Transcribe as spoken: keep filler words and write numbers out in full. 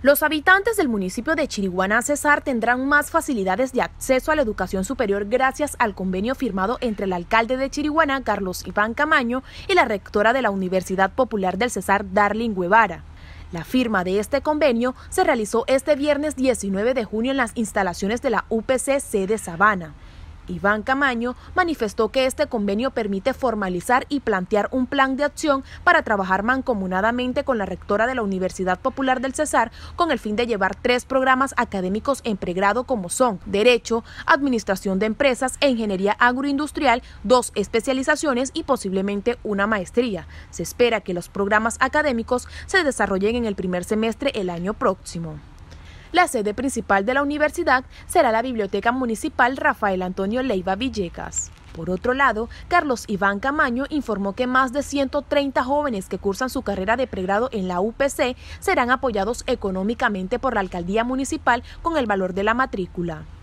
Los habitantes del municipio de Chiriguaná, Cesar, tendrán más facilidades de acceso a la educación superior gracias al convenio firmado entre el alcalde de Chiriguaná, Carlos Iván Camaño, y la rectora de la Universidad Popular del Cesar, Darlin Guevara. La firma de este convenio se realizó este viernes diecinueve de junio en las instalaciones de la U P C sede Sabana. Iván Camaño manifestó que este convenio permite formalizar y plantear un plan de acción para trabajar mancomunadamente con la rectora de la Universidad Popular del Cesar con el fin de llevar tres programas académicos en pregrado como son Derecho, Administración de Empresas e Ingeniería Agroindustrial, dos especializaciones y posiblemente una maestría. Se espera que los programas académicos se desarrollen en el primer semestre el año próximo. La sede principal de la universidad será la Biblioteca Municipal Rafael Antonio Leiva Villegas. Por otro lado, Carlos Iván Camaño informó que más de ciento treinta jóvenes que cursan su carrera de pregrado en la U P C serán apoyados económicamente por la alcaldía municipal con el valor de la matrícula.